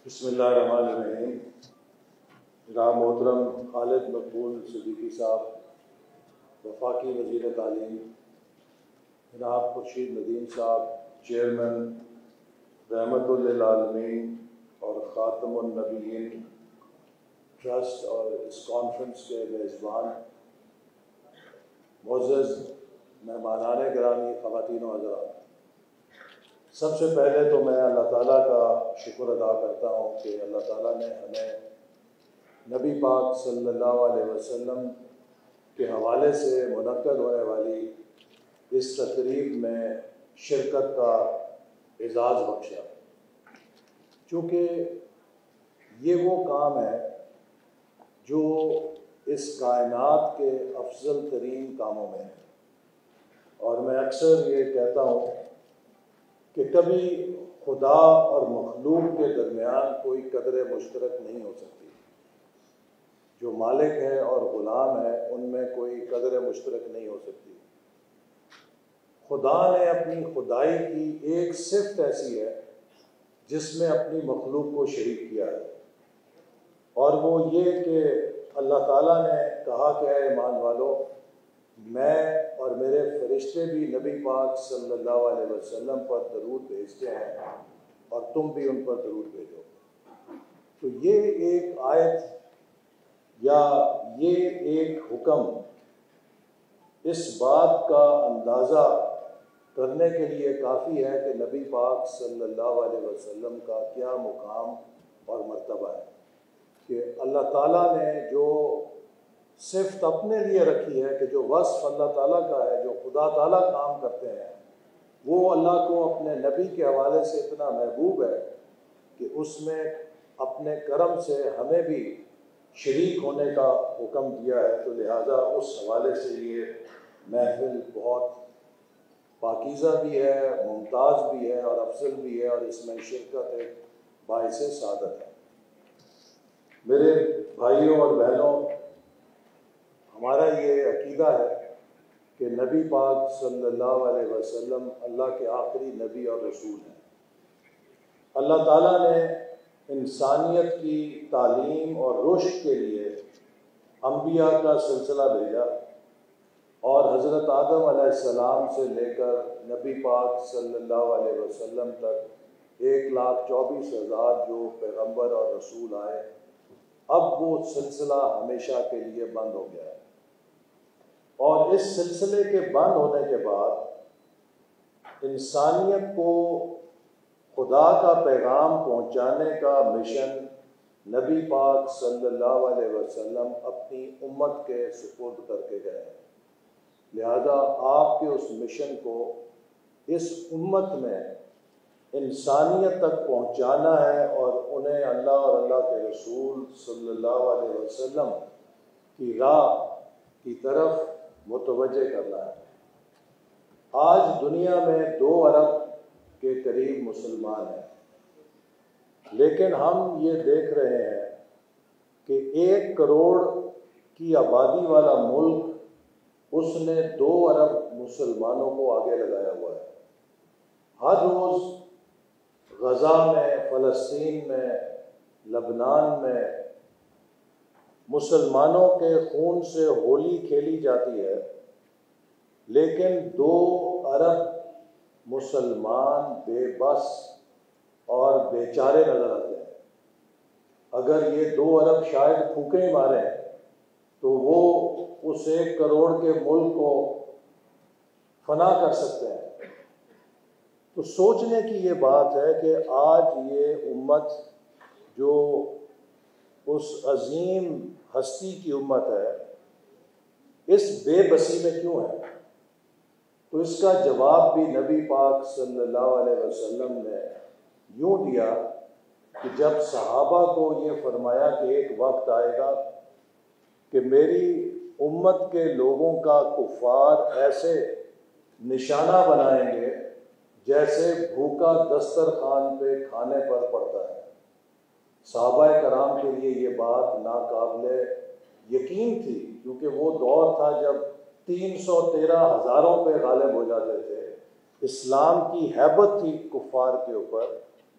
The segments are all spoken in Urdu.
بسم اللہ الرحمن الرحیم۔ جناب محترم خالد مقبول صدیقی صاحب وفاقی وزیر تعلیم، جناب خورشید ندیم صاحب چیئرمین رحمتل للعالمین اور خاتم النبیین ٹرسٹ اور اس کانفرنس کے میزبان، معزز مہمانان گرامی، خواتین و حضرات، سب سے پہلے تو میں اللہ تعالیٰ کا شکر ادا کرتا ہوں کہ اللہ تعالیٰ نے ہمیں نبی پاک صلی اللہ علیہ وسلم کے حوالے سے منعقد ہونے والی اس تقریب میں شرکت کا اعزاز بخشا، چونکہ یہ وہ کام ہے جو اس کائنات کے افضل ترین کاموں میں ہے، اور میں اکثر یہ کہتا ہوں کہ کبھی خدا اور مخلوق کے درمیان کوئی قدر مشترک نہیں ہو سکتی۔ جو مالک ہے اور غلام ہے ان میں کوئی قدر مشترک نہیں ہو سکتی۔ خدا نے اپنی خدائی کی ایک صفت ایسی ہے جس میں اپنی مخلوق کو شریک کیا ہے، اور وہ یہ کہ اللہ تعالیٰ نے کہا کہ اے ایمان والو، میں اور میرے فرشتے بھی نبی پاک صلی اللہ علیہ وسلم پر درود بھیجتے ہیں اور تم بھی ان پر درود بھیجو۔ تو یہ ایک آیت یا یہ ایک حکم اس بات کا اندازہ کرنے کے لیے کافی ہے کہ نبی پاک صلی اللہ علیہ وسلم کا کیا مقام اور مرتبہ ہے، کہ اللہ تعالیٰ نے جو صفت اپنے لیے رکھی ہے، کہ جو وصف اللہ تعالیٰ کا ہے، جو خدا تعالیٰ کام کرتے ہیں، وہ اللہ کو اپنے نبی کے حوالے سے اتنا محبوب ہے کہ اس میں اپنے کرم سے ہمیں بھی شریک ہونے کا حکم دیا ہے۔ تو لہٰذا اس حوالے سے یہ محفل بہت پاکیزہ بھی ہے، ممتاز بھی ہے اور افضل بھی ہے، اور اس میں شرکت ایک باعث سعادت ہے۔ میرے بھائیوں اور بہنوں، ہمارا یہ عقیدہ ہے کہ نبی پاک صلی اللہ علیہ وسلم اللہ کے آخری نبی اور رسول ہیں۔ اللہ تعالیٰ نے انسانیت کی تعلیم اور رشد کے لیے انبیاء کا سلسلہ بھیجا، اور حضرت آدم علیہ السلام سے لے کر نبی پاک صلی اللہ علیہ وسلم تک 1,24,000 جو پیغمبر اور رسول آئے، اب وہ سلسلہ ہمیشہ کے لیے بند ہو گیا ہے، اور اس سلسلے کے بند ہونے کے بعد انسانیت کو خدا کا پیغام پہنچانے کا مشن نبی پاک صلی اللہ علیہ وسلم اپنی امت کے سپرد کر کے گئے ہیں۔ لہذا آپ کے اس مشن کو اس امت میں انسانیت تک پہنچانا ہے، اور انہیں اللہ اور اللہ کے رسول صلی اللہ علیہ وسلم کی راہ کی طرف متوجہ کرنا ہے۔ آج دنیا میں 2 ارب کے قریب مسلمان ہیں، لیکن ہم یہ دیکھ رہے ہیں کہ 1 کروڑ کی آبادی والا ملک، اس نے 2 ارب مسلمانوں کو آگے لگایا ہوا ہے۔ ہر روز غزہ میں، فلسطین میں، لبنان میں مسلمانوں کے خون سے ہولی کھیلی جاتی ہے، لیکن 2 ارب مسلمان بے بس اور بیچارے نظر آتے ہیں۔ اگر یہ 2 ارب شاید پھونکے ماریں تو وہ اس 1 کروڑ کے ملک کو فنا کر سکتے ہیں۔ تو سوچنے کی یہ بات ہے کہ آج یہ امت جو اس عظیم ہستی کی امت ہے، اس بے بسی میں کیوں ہے؟ تو اس کا جواب بھی نبی پاک صلی اللہ علیہ وسلم نے یوں دیا کہ جب صحابہ کو یہ فرمایا کہ ایک وقت آئے گا کہ میری امت کے لوگوں کا کفار ایسے نشانہ بنائیں گے جیسے بھوکا دسترخوان پہ کھانے پر پڑتا ہے۔ صحابہ کرام کے لیے یہ بات ناقابل یقین تھی، کیونکہ وہ دور تھا جب 313 ہزاروں پہ غالب ہو جاتے تھے، اسلام کی ہیبت تھی کفار کے اوپر،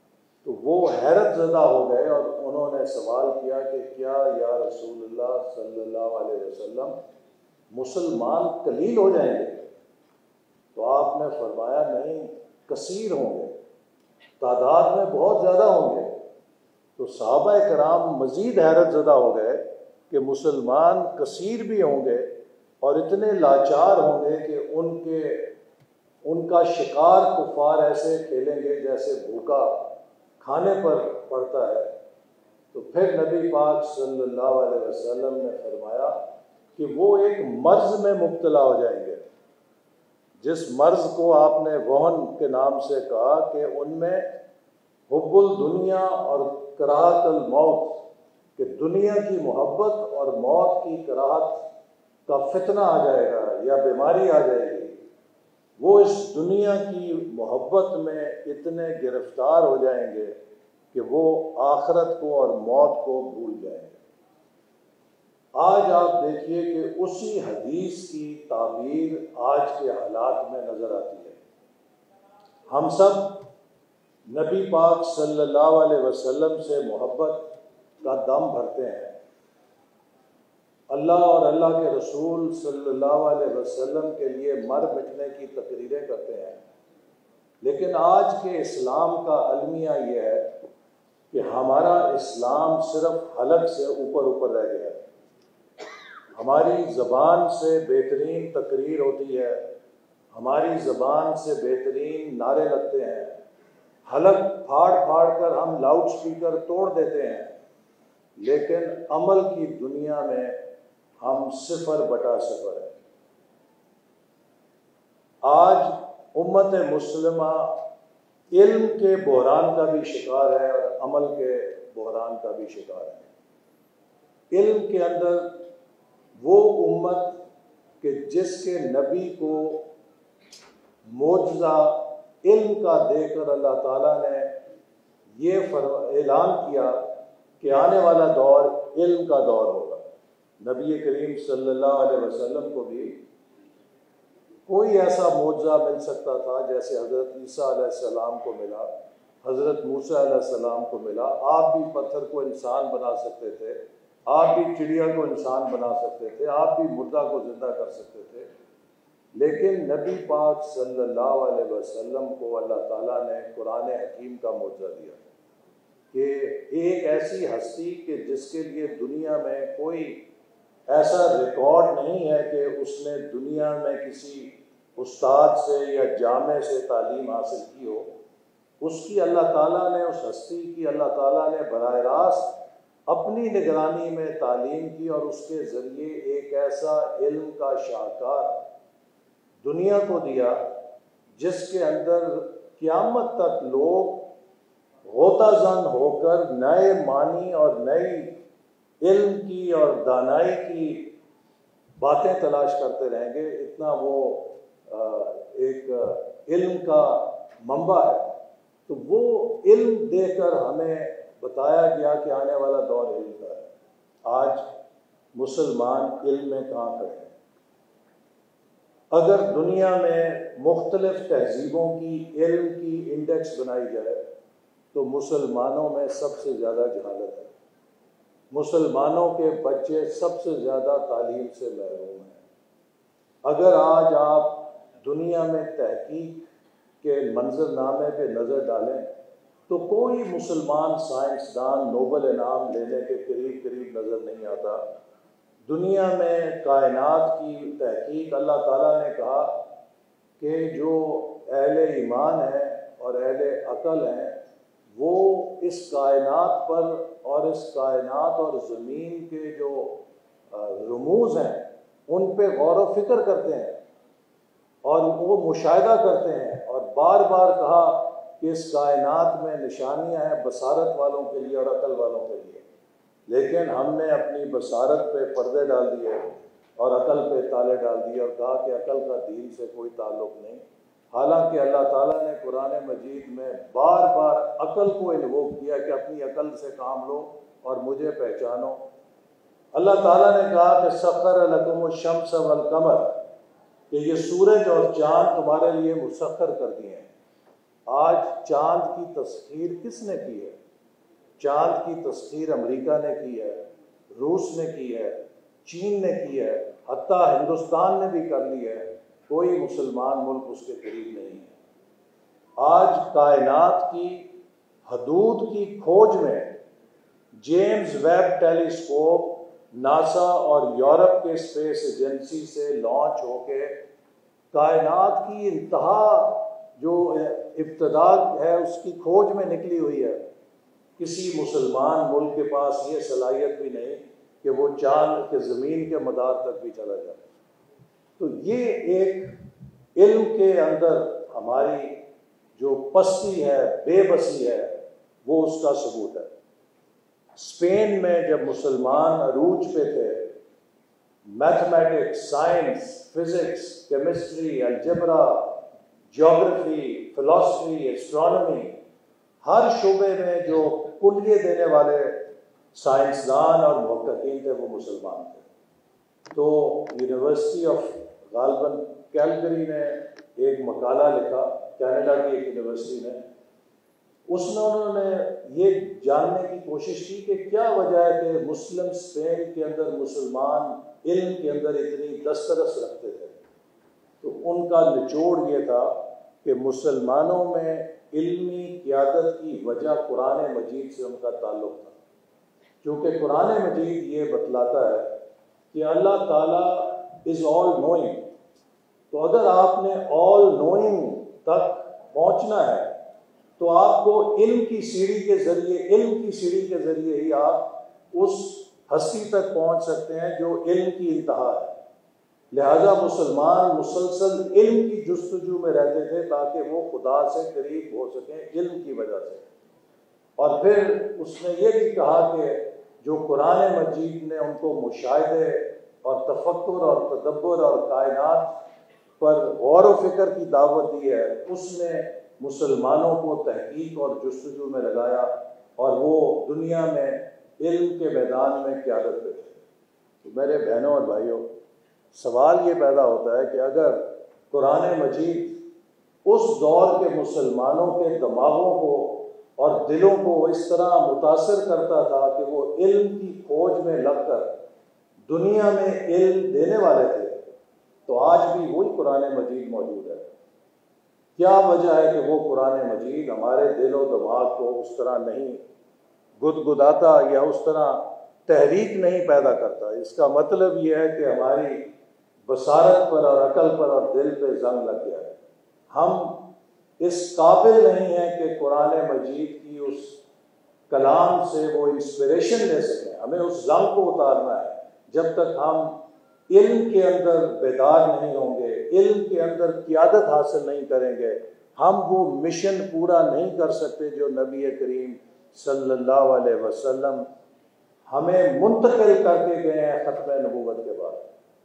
تو وہ حیرت زدہ ہو گئے اور انہوں نے سوال کیا کہ کیا یا رسول اللہ صلی اللہ علیہ وسلم مسلمان قلیل ہو جائیں گے؟ تو آپ نے فرمایا نہیں، کثیر ہوں گے، تعداد میں بہت زیادہ ہوں گے۔ تو صحابہ کرام مزید حیرت زدہ ہو گئے کہ مسلمان کثیر بھی ہوں گے اور اتنے لاچار ہوں گے کہ ان کا شکار کفار ایسے کھیلیں گے جیسے بھوکا کھانے پر پڑتا ہے۔ تو پھر نبی پاک صلی اللہ علیہ وسلم نے فرمایا کہ وہ ایک مرض میں مبتلا ہو جائیں گے، جس مرض کو آپ نے وہن کے نام سے کہا کہ ان میں حب الدنیا اور کراہت الموت، کہ دنیا کی محبت اور موت کی کراہت کا فتنہ آ جائے گا یا بیماری آ جائے گی۔ وہ اس دنیا کی محبت میں اتنے گرفتار ہو جائیں گے کہ وہ آخرت کو اور موت کو بھول جائیں گے۔ آج آپ دیکھیے کہ اسی حدیث کی تعبیر آج کے حالات میں نظر آتی ہے۔ ہم سب نبی پاک صلی اللہ علیہ وسلم سے محبت کا دم بھرتے ہیں، اللہ اور اللہ کے رسول صلی اللہ علیہ وسلم کے لیے مر مٹنے کی تقریریں کرتے ہیں، لیکن آج کے اسلام کا المیہ یہ ہے کہ ہمارا اسلام صرف حلق سے اوپر رہ گیا ہے۔ ہماری زبان سے بہترین تقریر ہوتی ہے، ہماری زبان سے بہترین نعرے لگتے ہیں، حلق پھاڑ کر ہم لاؤڈ سپیکر توڑ دیتے ہیں، لیکن عمل کی دنیا میں ہم 0/0 ہیں۔ آج امت مسلمہ علم کے بحران کا بھی شکار ہے اور عمل کے بحران کا بھی شکار ہے۔ علم کے اندر وہ امت کہ جس کے نبی کو معجزہ علم کا دے کر اللہ تعالیٰ نے یہ اعلان کیا کہ آنے والا دور علم کا دور ہوگا۔ نبی کریم صلی اللہ علیہ وسلم کو بھی کوئی ایسا معجزہ مل سکتا تھا جیسے حضرت عیسیٰ علیہ السلام کو ملا، حضرت موسیٰ علیہ السلام کو ملا۔ آپ بھی پتھر کو انسان بنا سکتے تھے، آپ بھی چڑیا کو انسان بنا سکتے تھے، آپ بھی مردہ کو زندہ کر سکتے تھے، لیکن نبی پاک صلی اللہ علیہ وسلم کو اللہ تعالیٰ نے قرآن حکیم کا معجزہ دیا کہ ایک ایسی ہستی کہ جس کے لیے دنیا میں کوئی ایسا ریکارڈ نہیں ہے کہ اس نے دنیا میں کسی استاد سے یا جامع سے تعلیم حاصل کی ہو، اس کی اللہ تعالیٰ نے، اس ہستی کی اللہ تعالیٰ نے براہ راست اپنی نگرانی میں تعلیم کی اور اس کے ذریعے ایک ایسا علم کا شاہکار دنیا کو دیا جس کے اندر قیامت تک لوگ غوطہ زن ہو کر نئے معنی اور نئی علم کی اور دانائی کی باتیں تلاش کرتے رہیں گے۔ اتنا وہ ایک علم کا منبع ہے۔ تو وہ علم دے کر ہمیں بتایا گیا کہ آنے والا دور علم کا ہے۔ آج مسلمان علم میں کہاں کھڑے ہیں؟ اگر دنیا میں مختلف تہذیبوں کی علم کی انڈیکس بنائی جائے تو مسلمانوں میں سب سے زیادہ جہالت ہے، مسلمانوں کے بچے سب سے زیادہ تعلیم سے محروم ہیں۔ اگر آج آپ دنیا میں تحقیق کے منظر نامے پہ نظر ڈالیں تو کوئی مسلمان سائنسدان نوبل انعام لینے کے قریب نظر نہیں آتا۔ دنیا میں کائنات کی تحقیق اللہ تعالیٰ نے کہا کہ جو اہل ایمان ہیں اور اہل عقل ہیں وہ اس کائنات پر اور اس کائنات اور زمین کے جو رموز ہیں ان پہ غور و فکر کرتے ہیں اور وہ مشاہدہ کرتے ہیں، اور بار بار کہا کہ اس کائنات میں نشانیاں ہیں بصارت والوں کے لیے اور عقل والوں کے لیے، لیکن ہم نے اپنی بصارت پہ پردے ڈال دیے اور عقل پہ تالے ڈال دیے اور کہا کہ عقل کا دین سے کوئی تعلق نہیں، حالانکہ اللہ تعالیٰ نے قرآن مجید میں بار بار عقل کو انووک کیا کہ اپنی عقل سے کام لو اور مجھے پہچانو۔ اللہ تعالیٰ نے کہا کہ سخر لکم الشمس والقمر، کہ یہ سورج اور چاند تمہارے لیے مسخر کر دیے ہیں، آج چاند کی تسخیر کس نے کی ہے؟ چاند کی تسخیر امریکہ نے کی ہے، روس نے کی ہے، چین نے کی ہے، حتیٰ ہندوستان نے بھی کر لی ہے، کوئی مسلمان ملک اس کے قریب نہیں ہے۔ آج کائنات کی حدود کی کھوج میں جیمز ویب ٹیلیسکوپ ناسا اور یورپ کے اسپیس ایجنسی سے لانچ ہو کے کائنات کی انتہا جو ابتدا ہے اس کی کھوج میں نکلی ہوئی ہے۔ کسی مسلمان ملک کے پاس یہ صلاحیت بھی نہیں کہ وہ چاند کے زمین کے مدار تک بھی چلا جائے۔ تو یہ ایک علم کے اندر ہماری جو پستی ہے، بے بسی ہے، وہ اس کا ثبوت ہے۔ اسپین میں جب مسلمان عروج پہ تھے، mathematics, science, physics, chemistry, algebra, geography, فلسفی، ایسٹرانومی، ہر شعبے میں جو کلیے دینے والے سائنسدان اور محققین تھے وہ مسلمان تھے۔ تو یونیورسٹی آف غالباً کیلگری نے ایک مقالہ لکھا، کینیڈا کی ایک یونیورسٹی نے، اس میں انہوں نے یہ جاننے کی کوشش کی کہ کیا وجہ ہے کہ مسلم اسپین کے اندر مسلمان علم کے اندر اتنی دسترس رکھتے تھے۔ تو ان کا نچوڑ یہ تھا کہ مسلمانوں میں علمی قیادت کی وجہ قرآن مجید سے ان کا تعلق تھا، کیونکہ قرآن مجید یہ بتلاتا ہے کہ اللہ تعالیٰ از آل نوئنگ۔ تو اگر آپ نے آل نوئنگ تک پہنچنا ہے تو آپ کو علم کی سیڑھی کے ذریعے ہی آپ اس ہستی تک پہنچ سکتے ہیں جو علم کی انتہا ہے۔ لہذا مسلمان مسلسل علم کی جستجو میں رہتے تھے تاکہ وہ خدا سے قریب ہو سکیں علم کی وجہ سے۔ اور پھر اس نے یہ بھی کہا کہ جو قرآن مجید نے ان کو مشاہدے اور تفکر اور تدبر اور کائنات پر غور و فکر کی دعوت دی ہے، اس نے مسلمانوں کو تحقیق اور جستجو میں لگایا اور وہ دنیا میں علم کے میدان میں قیادت پہ تھے۔ تو میرے بہنوں اور بھائیوں، سوال یہ پیدا ہوتا ہے کہ اگر قرآن مجید اس دور کے مسلمانوں کے دماغوں کو اور دلوں کو اس طرح متاثر کرتا تھا کہ وہ علم کی کھوج میں لگ کر دنیا میں علم دینے والے تھے، تو آج بھی وہی قرآن مجید موجود ہے۔ کیا وجہ ہے کہ وہ قرآن مجید ہمارے دل و دماغ کو اس طرح نہیں گدگداتا یا اس طرح تحریک نہیں پیدا کرتا؟ اس کا مطلب یہ ہے کہ ہماری بصارت پر اور عقل پر اور دل پہ زنگ لگ گیا ہے۔ ہم اس قابل نہیں ہیں کہ قرآن مجید کی اس کلام سے وہ انسپریشن لے سکیں۔ ہمیں اس زنگ کو اتارنا ہے۔ جب تک ہم علم کے اندر بیدار نہیں ہوں گے، علم کے اندر قیادت حاصل نہیں کریں گے، ہم وہ مشن پورا نہیں کر سکتے جو نبی کریم صلی اللہ علیہ وسلم ہمیں منتقل کر کے گئے ہیں ختم نبوت کے بعد۔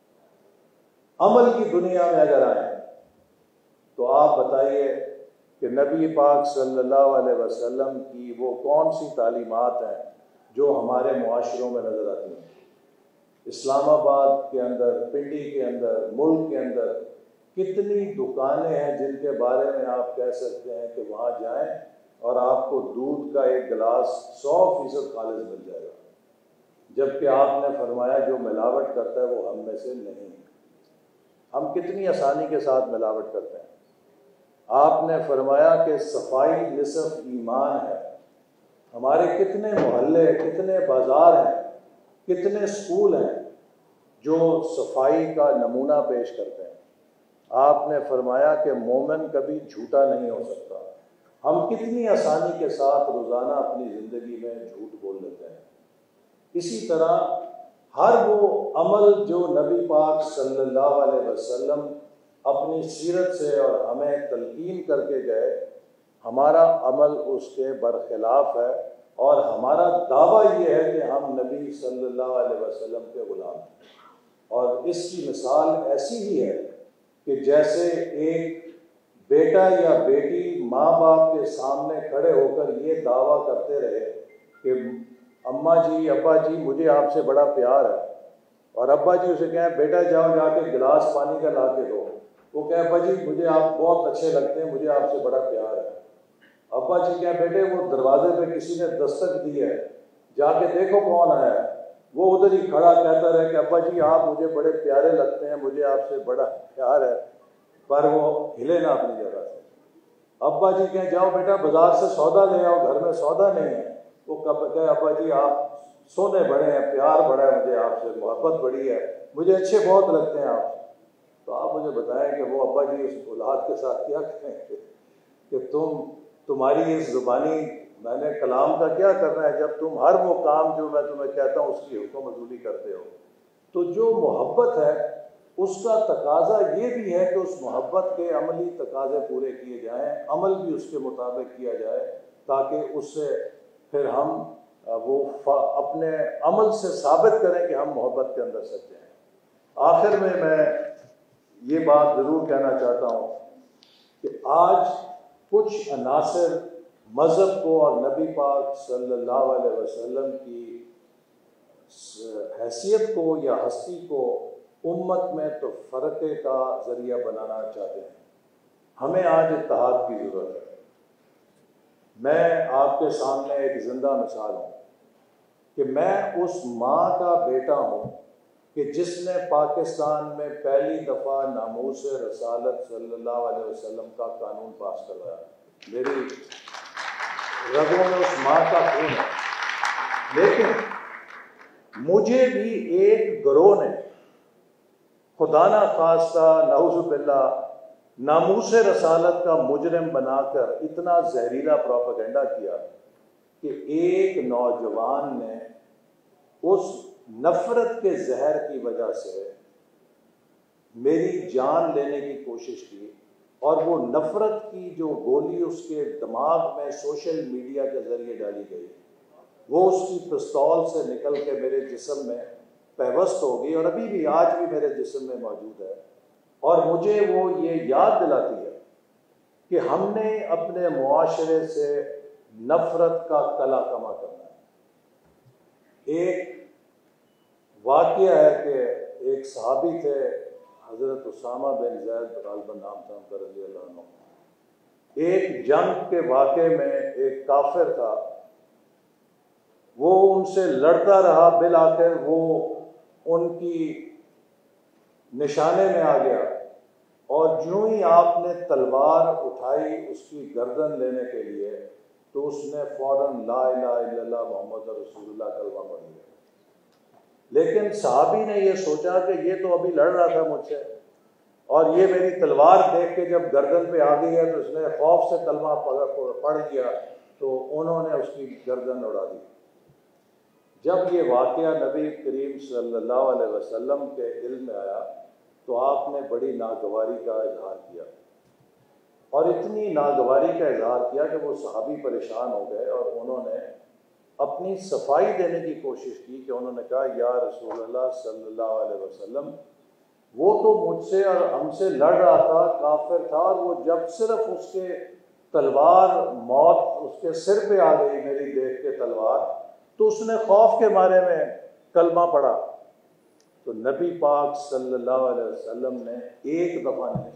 عمل کی دنیا میں اگر آئیں تو آپ بتائیے کہ نبی پاک صلی اللہ علیہ وسلم کی وہ کون سی تعلیمات ہیں جو ہمارے معاشروں میں نظر آتی ہیں؟ اسلام آباد کے اندر، پنڈی کے اندر، ملک کے اندر کتنی دکانیں ہیں جن کے بارے میں آپ کہہ سکتے ہیں کہ وہاں جائیں اور آپ کو دودھ کا ایک گلاس 100% خالص مل جائے گا، جبکہ آپ نے فرمایا جو ملاوٹ کرتا ہے وہ ہم میں سے نہیں ہے۔ ہم کتنی آسانی کے ساتھ ملاوٹ کرتے ہیں۔ آپ نے فرمایا کہ صفائی نصف ایمان ہے۔ ہمارے کتنے محلے، کتنے بازار ہیں، کتنے اسکول ہیں جو صفائی کا نمونہ پیش کرتے ہیں۔ آپ نے فرمایا کہ مومن کبھی جھوٹا نہیں ہو سکتا۔ ہم کتنی آسانی کے ساتھ روزانہ اپنی زندگی میں جھوٹ بول لیتے ہیں۔ اسی طرح ہر وہ عمل جو نبی پاک صلی اللہ علیہ وسلم اپنی سیرت سے اور ہمیں تلقین کر کے گئے، ہمارا عمل اس کے برخلاف ہے، اور ہمارا دعویٰ یہ ہے کہ ہم نبی صلی اللہ علیہ وسلم کے غلام ہیں۔ اور اس کی مثال ایسی ہی ہے کہ جیسے ایک بیٹا یا بیٹی ماں باپ کے سامنے کھڑے ہو کر یہ دعویٰ کرتے رہے کہ اماں جی، ابا جی، مجھے آپ سے بڑا پیار ہے، اور ابا جی اسے کہیں بیٹا جاؤ جا کے گلاس پانی کا لا کے دو، وہ کہے ابا جی مجھے آپ بہت اچھے لگتے ہیں، مجھے آپ سے بڑا پیار ہے۔ ابا جی کہیں بیٹے وہ دروازے پہ کسی نے دستک دی ہے، جا کے دیکھو کون آیا ہے۔ وہ ادھر ہی کھڑا کہتا رہے کہ ابا جی آپ مجھے بڑے پیارے لگتے ہیں، مجھے آپ سے بڑا پیار ہے، پر وہ ہلے نہ اپنی جگہ سے۔ ابا جی کہیں جاؤ بیٹا بازار سے سودا لے آؤ، گھر میں سودا نہیں ہے۔ وہ کہے ابا جی آپ سونے بڑے ہیں، پیار بڑا ہے مجھے آپ سے، محبت بڑی ہے، مجھے اچھے بہت لگتے ہیں آپ۔ تو آپ مجھے بتائیں کہ وہ ابا جی اس اولاد کے ساتھ کیا کریں گے کہ تمہاری اس زبانی میں نے کلام کا کیا کرنا ہے، جب تم ہر وہ کام جو میں تمہیں کہتا ہوں اس کی حکم عملی کرتے ہو۔ تو جو محبت ہے اس کا تقاضا یہ بھی ہے کہ اس محبت کے عملی تقاضے پورے کیے جائیں، عمل بھی اس کے مطابق کیا جائے، تاکہ اس سے پھر ہم وہ اپنے عمل سے ثابت کریں کہ ہم محبت کے اندر سچے ہیں۔ آخر میں یہ بات ضرور کہنا چاہتا ہوں کہ آج کچھ عناصر مذہب کو اور نبی پاک صلی اللہ علیہ وسلم کی حیثیت کو یا ہستی کو امت میں تو فرقے کا ذریعہ بنانا چاہتے ہیں۔ ہمیں آج اتحاد کی ضرورت ہے۔ میں آپ کے سامنے ایک زندہ مثال ہوں کہ میں اس ماں کا بیٹا ہوں کہ جس نے پاکستان میں پہلی دفعہ ناموس رسالت صلی اللہ علیہ وسلم کا قانون پاس کروایا۔ میری رگوں میں اس ماں کا خون ہے، لیکن مجھے بھی ایک گروہ نے خدا نہ خواستہ نعوذ باللہ ناموس رسالت کا مجرم بنا کر اتنا زہریلا پروپیگنڈا کیا کہ ایک نوجوان نے اس نفرت کے زہر کی وجہ سے میری جان لینے کی کوشش کی، اور وہ نفرت کی جو گولی اس کے دماغ میں سوشل میڈیا کے ذریعے ڈالی گئی، وہ اس کی پستول سے نکل کے میرے جسم میں پیوست ہو گئی، اور ابھی بھی آج بھی میرے جسم میں موجود ہے۔ اور مجھے وہ یہ یاد دلاتی ہے کہ ہم نے اپنے معاشرے سے نفرت کا کلا کما کرنا ہے۔ ایک واقعہ ہے کہ ایک صحابی تھے حضرت اسامہ بن زید غالباً نام تھا ان کا رضی اللہ عنہ، ایک جنگ کے واقعے میں ایک کافر تھا، وہ ان سے لڑتا رہا، بالآخر وہ ان کی نشانے میں آ گیا، اور جو ہی آپ نے تلوار اٹھائی اس کی گردن لینے کے لیے تو اس نے فوراً لا الہ الا اللہ محمد رسول اللہ کلمہ پڑھ لیا۔ لیکن صحابی نے یہ سوچا کہ یہ تو ابھی لڑ رہا تھا مجھ سے، اور یہ میری تلوار دیکھ کے جب گردن پہ آ گئی ہے تو اس نے خوف سے کلمہ پڑھ لیا، تو انہوں نے اس کی گردن اڑا دی۔ جب یہ واقعہ نبی کریم صلی اللہ علیہ وسلم کے علم میں آیا تو آپ نے بڑی ناگواری کا اظہار کیا، اور اتنی ناگواری کا اظہار کیا کہ وہ صحابی پریشان ہو گئے، اور انہوں نے اپنی صفائی دینے کی کوشش کی کہ انہوں نے کہا یا رسول اللہ صلی اللہ علیہ وسلم، وہ تو مجھ سے اور ہم سے لڑ رہا تھا، کافر تھا، اور وہ جب صرف اس کے تلوار موت اس کے سر پہ آ گئی میری دیکھ کے تلوار، تو اس نے خوف کے مارے میں کلمہ پڑھا۔ تو نبی پاک صلی اللہ علیہ وسلم نے ایک دفعہ نہیں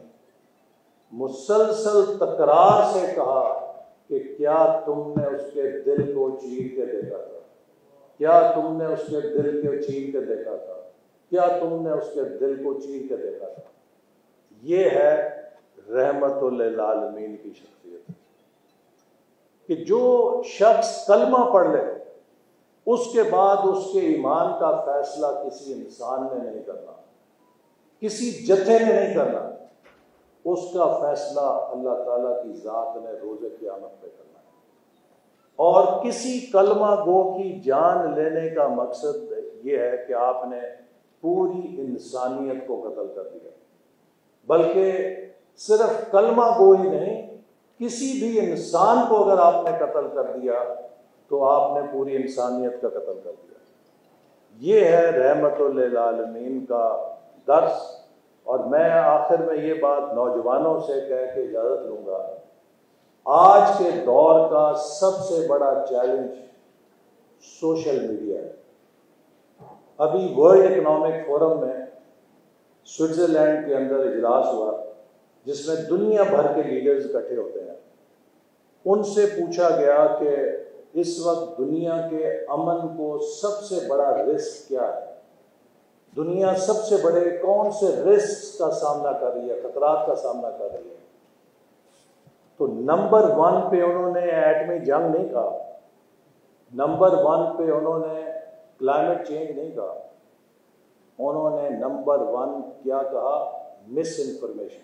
مسلسل تکرار سے کہا کہ کیا تم نے اس کے دل کو چیر کے دیکھا تھا؟ کیا تم نے اس کے دل کو چیر کے دیکھا تھا؟ کیا تم نے اس کے دل کو چیر کے دیکھا تھا؟ یہ ہے رحمت للعالمین کی شخصیت کہ جو شخص کلمہ پڑھ لے اس کے بعد اس کے ایمان کا فیصلہ کسی انسان نے نہیں کرنا، کسی جتھے نے نہیں کرنا، اس کا فیصلہ اللہ تعالیٰ کی ذات نے روز قیامت پہ کرنا ہے۔ اور کسی کلمہ گو کی جان لینے کا مقصد یہ ہے کہ آپ نے پوری انسانیت کو قتل کر دیا، بلکہ صرف کلمہ گو ہی نہیں، کسی بھی انسان کو اگر آپ نے قتل کر دیا تو آپ نے پوری انسانیت کا قتل کر دیا۔ یہ ہے رحمت للعالمین کا درس۔ اور میں آخر میں یہ بات نوجوانوں سے کہہ کے اجازت لوں گا، آج کے دور کا سب سے بڑا چیلنج سوشل میڈیا ہے۔ ابھی ورلڈ اکنامک فورم میں سوئٹزرلینڈ کے اندر اجلاس ہوا جس میں دنیا بھر کے لیڈرز اکٹھے ہوتے ہیں۔ ان سے پوچھا گیا کہ اس وقت دنیا کے امن کو سب سے بڑا رسک کیا ہے، دنیا سب سے بڑے کون سے رسک کا سامنا کر رہی ہے، خطرات کا سامنا کر رہی ہے؟ تو نمبر 1 پہ انہوں نے ایٹمی جنگ نہیں کہا، نمبر 1 پہ انہوں نے کلائمیٹ چینج نہیں کہا، انہوں نے نمبر 1 کیا کہا؟ Misinformation.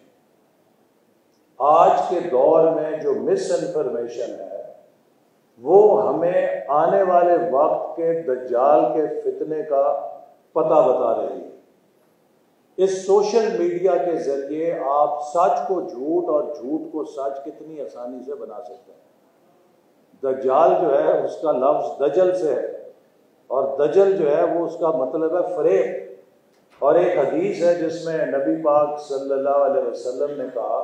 آج کے دور میں جو مس انفارمیشن ہے وہ ہمیں آنے والے وقت کے دجال کے فتنے کا پتہ بتا رہی ہے۔ اس سوشل میڈیا کے ذریعے آپ سچ کو جھوٹ اور جھوٹ کو سچ کتنی آسانی سے بنا سکتے ہیں۔ دجال جو ہے اس کا لفظ دجل سے ہے، اور دجل جو ہے وہ اس کا مطلب ہے فریب۔ اور ایک حدیث ہے جس میں نبی پاک صلی اللہ علیہ وسلم نے کہا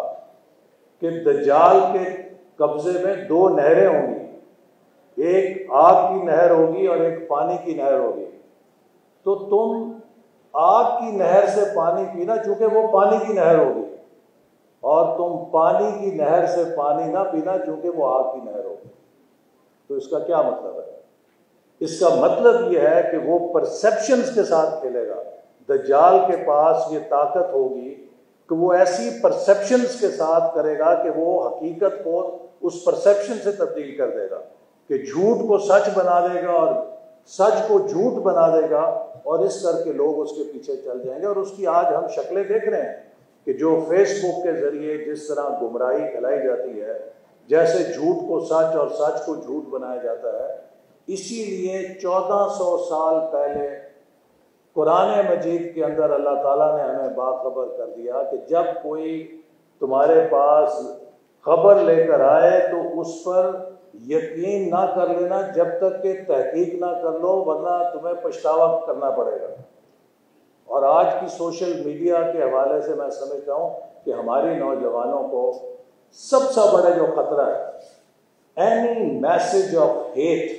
کہ دجال کے قبضے میں 2 نہریں ہوں گی، ایک آگ کی نہر ہوگی اور ایک پانی کی نہر ہوگی۔ تو تم آگ کی نہر سے پانی پینا چونکہ وہ پانی کی نہر ہوگی، اور تم پانی کی نہر سے پانی نہ پینا چونکہ وہ آگ کی نہر ہوگی۔ تو اس کا کیا مطلب ہے؟ اس کا مطلب یہ ہے کہ وہ پرسیپشنز کے ساتھ کھیلے گا۔ دجال کے پاس یہ طاقت ہوگی کہ وہ ایسی پرسیپشنز کے ساتھ کرے گا کہ وہ حقیقت کو اس پرسیپشن سے تبدیل کر دے گا، کہ جھوٹ کو سچ بنا دے گا اور سچ کو جھوٹ بنا دے گا، اور اس کر کے لوگ اس کے پیچھے چل جائیں گے۔ اور اس کی آج ہم شکلیں دیکھ رہے ہیں کہ جو فیس بک کے ذریعے جس طرح گمراہی پھیلائی جاتی ہے، جیسے جھوٹ کو سچ اور سچ کو جھوٹ بنایا جاتا ہے۔ اسی لیے 1400 سال پہلے قرآن مجید کے اندر اللہ تعالیٰ نے ہمیں باخبر کر دیا کہ جب کوئی تمہارے پاس خبر لے کر آئے تو اس پر یقین نہ کر لینا جب تک کہ تحقیق نہ کر لو، ورنہ تمہیں پچھتاوا کرنا پڑے گا۔ اور آج کی سوشل میڈیا کے حوالے سے میں سمجھتا ہوں کہ ہماری نوجوانوں کو سب سے بڑا جو خطرہ ہے، any message of hate,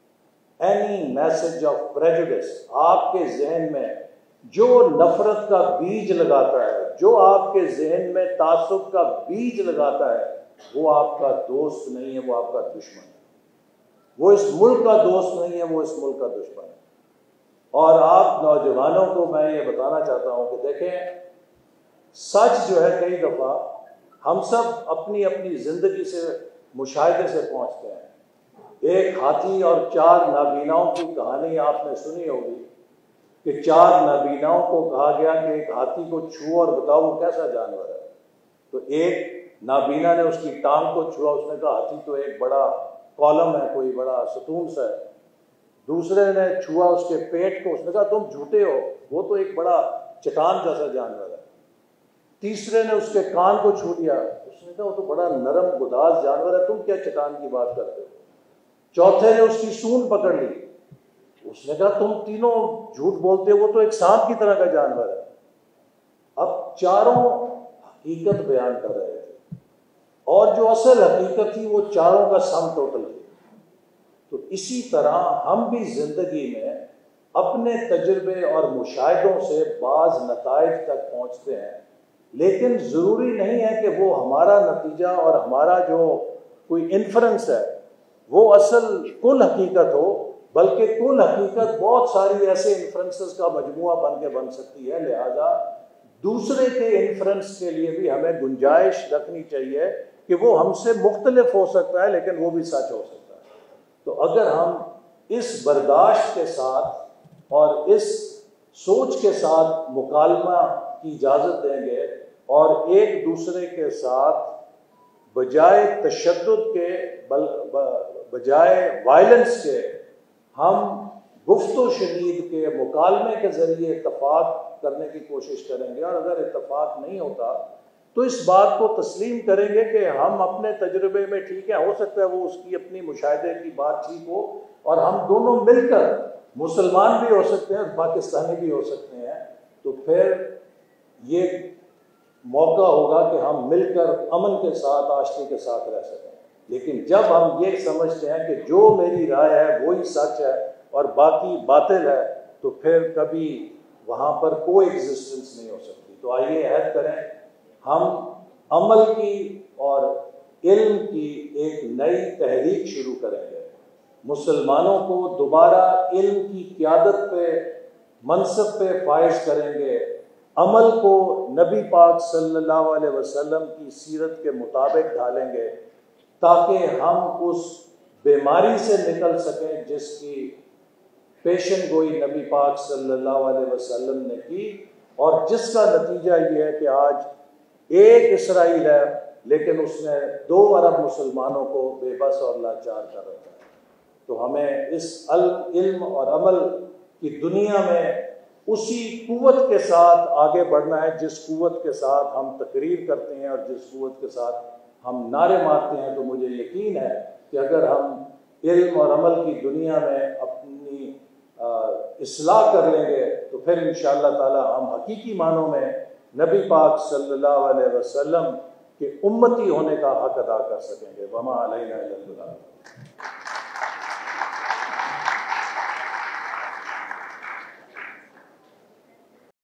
any message of prejudice, آپ کے ذہن میں جو نفرت کا بیج لگاتا ہے، جو آپ کے ذہن میں تعصب کا بیج لگاتا ہے، وہ آپ کا دوست نہیں ہے، وہ آپ کا دشمن ہے۔ وہ اس ملک کا دوست نہیں ہے، وہ اس ملک کا دشمن ہے۔ اور آپ نوجوانوں کو میں یہ بتانا چاہتا ہوں کہ دیکھیں، سچ جو ہے کئی دفعہ ہم سب اپنی اپنی زندگی سے مشاہدے سے پہنچتے ہیں۔ ایک ہاتھی اور 4 نابیناؤں کی کہانی آپ نے سنی ہوگی کہ 4 نابیناؤں کو کہا گیا کہ ایک ہاتھی کو چھو اور بتاؤ وہ کیسا جانور ہے۔ تو ایک نابینا نے اس کی ٹانگ کو چھوا، اس نے کہا ہاتھی تو ایک بڑا کالم ہے، کوئی بڑا ستون سا ہے۔ دوسرے نے چھوا اس کے پیٹ کو، اس نے کہا تم جھوٹے ہو، وہ تو ایک بڑا چٹان جیسا جانور ہے۔ تیسرے نے اس کے کان کو چھو لیا، اس نے کہا وہ تو بڑا نرم گداز جانور ہے، تم کیا چٹان کی بات کرتے ہو۔ چوتھے نے اس کی سون پکڑ لی، اس نے کہا تم تینوں جھوٹ بولتے ہو، وہ تو ایک سانپ کی طرح کا جانور ہے۔ اب چاروں حقیقت بیان کر رہے تھے، اور جو اصل حقیقت تھی وہ چاروں کا سم ٹوٹل تھی۔ تو اسی طرح ہم بھی زندگی میں اپنے تجربے اور مشاہدوں سے بعض نتائج تک پہنچتے ہیں، لیکن ضروری نہیں ہے کہ وہ ہمارا نتیجہ اور ہمارا جو کوئی انفرنس ہے وہ اصل کل حقیقت ہو، بلکہ کل حقیقت بہت ساری ایسے انفرنسز کا مجموعہ بن کے بن سکتی ہے۔ لہذا دوسرے کے انفرنس کے لیے بھی ہمیں گنجائش رکھنی چاہیے کہ وہ ہم سے مختلف ہو سکتا ہے لیکن وہ بھی سچ ہو سکتا ہے۔ تو اگر ہم اس برداشت کے ساتھ اور اس سوچ کے ساتھ مکالمہ کی اجازت دیں گے اور ایک دوسرے کے ساتھ بجائے تشدد کے بجائے وائلنس کے ہم گفت و شنید کے مکالمے کے ذریعے اتفاق کرنے کی کوشش کریں گے، اور اگر اتفاق نہیں ہوتا تو اس بات کو تسلیم کریں گے کہ ہم اپنے تجربے میں ٹھیک ہے، ہو سکتا ہے وہ اس کی اپنی مشاہدے کی بات ٹھیک ہو، اور ہم دونوں مل کر مسلمان بھی ہو سکتے ہیں، پاکستانی بھی ہو سکتے ہیں۔ تو پھر یہ موقع ہوگا کہ ہم مل کر امن کے ساتھ، آشتی کے ساتھ رہ سکیں۔ لیکن جب ہم یہ سمجھتے ہیں کہ جو میری رائے ہے وہی سچ ہے اور باقی باطل ہے، تو پھر کبھی وہاں پر کوئی ایگزسٹنس نہیں ہو سکتی۔ تو آئیے عہد کریں، ہم عمل کی اور علم کی ایک نئی تحریک شروع کریں گے، مسلمانوں کو دوبارہ علم کی قیادت پہ، منصب پہ فائز کریں گے، عمل کو نبی پاک صلی اللہ علیہ وسلم کی سیرت کے مطابق ڈھالیں گے، تاکہ ہم اس بیماری سے نکل سکیں جس کی پیشن گوئی نبی پاک صلی اللہ علیہ وسلم نے کی، اور جس کا نتیجہ یہ ہے کہ آج ایک اسرائیل ہے لیکن اس نے 2 ارب مسلمانوں کو بے بس اور لاچار کر رکھا ہے۔ تو ہمیں اس علم اور عمل کی دنیا میں اسی قوت کے ساتھ آگے بڑھنا ہے جس قوت کے ساتھ ہم تقریر کرتے ہیں اور جس قوت کے ساتھ ہم نعرے مارتے ہیں۔ تو مجھے یقین ہے کہ اگر ہم علم اور عمل کی دنیا میں اپنی اصلاح کر لیں گے تو پھر انشاءاللہ تعالی ہم حقیقی معنوں میں نبی پاک صلی اللہ علیہ وسلم کے امتی ہونے کا حق ادا کر سکیں گے۔ وما علینا الا البلاغ۔